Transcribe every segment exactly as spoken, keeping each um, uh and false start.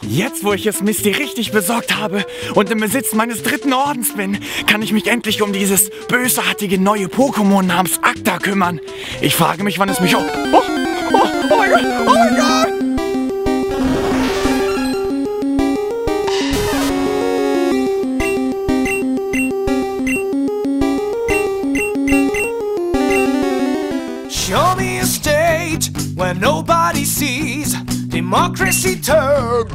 Jetzt, wo ich es Misty richtig besorgt habe und im Besitz meines dritten Ordens bin, kann ich mich endlich um dieses bösartige neue Pokémon namens Akta kümmern. Ich frage mich, wann es mich... Oh, oh, oh, oh mein Gott, oh mein Gott! Show me a state where nobody sees democracy turn.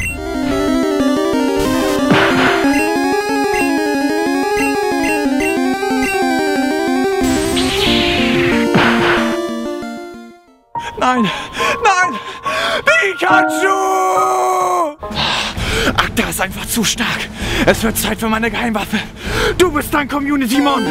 Nein, nein, Pikachu! Akta ist einfach zu stark. Es wird Zeit für meine Geheimwaffe. Du bist ein Community-Mon.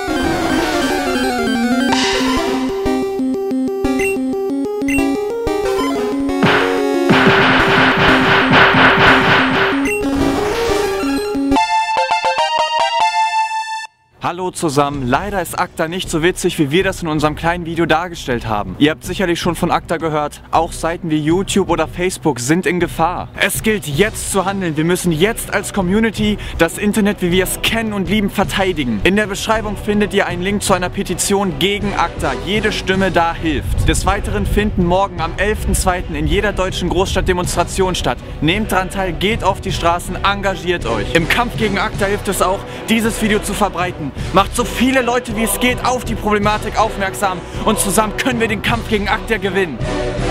Hallo zusammen, leider ist Akta nicht so witzig, wie wir das in unserem kleinen Video dargestellt haben. Ihr habt sicherlich schon von Akta gehört, auch Seiten wie YouTube oder Facebook sind in Gefahr. Es gilt jetzt zu handeln, wir müssen jetzt als Community das Internet, wie wir es kennen und lieben, verteidigen. In der Beschreibung findet ihr einen Link zu einer Petition gegen Akta, jede Stimme da hilft. Des Weiteren finden morgen am elften zweiten in jeder deutschen Großstadt Demonstrationen statt. Nehmt daran teil, geht auf die Straßen, engagiert euch. Im Kampf gegen Akta hilft es auch, dieses Video zu verbreiten. Macht so viele Leute wie es geht auf die Problematik aufmerksam und zusammen können wir den Kampf gegen Akta gewinnen.